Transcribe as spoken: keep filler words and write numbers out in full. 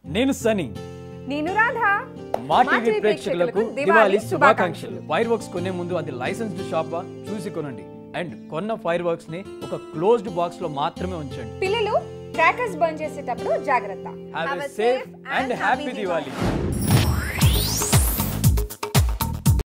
నేను సనీ, నేను రాధా. మా టీవీ ప్రేక్షకులకు దివాళీ శుభాకాంక్షలు. ఫైర్ వర్క్స్ కొనే ముందు అది లైసెన్స్డ్ షాపా చూసి కొనండి. అండ్ కొన్న ఫైర్ వర్క్స్ ని ఒక క్లోజ్డ్ బాక్స్ లో మాత్రమే ఉంచండి. పిల్లలు క్రాకర్స్ బర్న్ చేసేటప్పుడు జాగ్రత్త. Have a safe and happy Diwali.